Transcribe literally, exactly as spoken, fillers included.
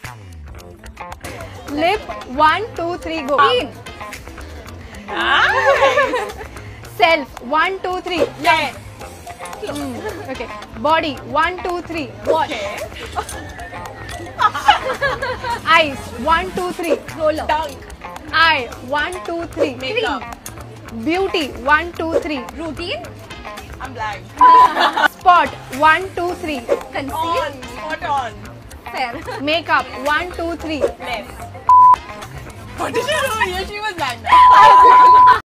Lip, one, two, three, go. Nice. Self, one, two, three. Yes. Mm, okay. Body, one, two, three. Wash. Okay. Eyes, one, two, three. Roller. Dunk. Eye, one, two, three. Makeup. Beauty, one, two, three. Routine. I'm blank. Spot, one, two, three. Conceal. On. Spot on. Fair. Makeup, one, two, three. Left. What did you do? She was blank.